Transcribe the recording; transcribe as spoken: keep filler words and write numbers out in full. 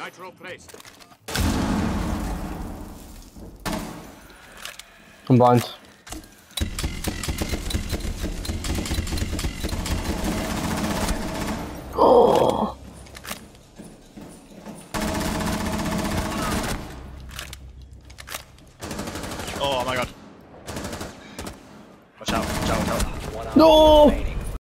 Nitro placed. I'm blind. Oh. Oh my god. Watch out, watch out, watch out. No!